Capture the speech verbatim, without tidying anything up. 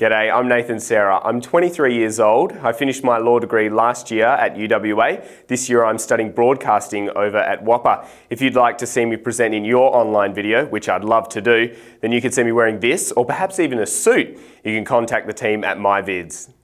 G'day, I'm Nathan Sarah. I'm twenty-three years old. I finished my law degree last year at U W A. This year I'm studying broadcasting over at Whopper. If you'd like to see me present in your online video, which I'd love to do, then you can see me wearing this or perhaps even a suit. You can contact the team at Myvids.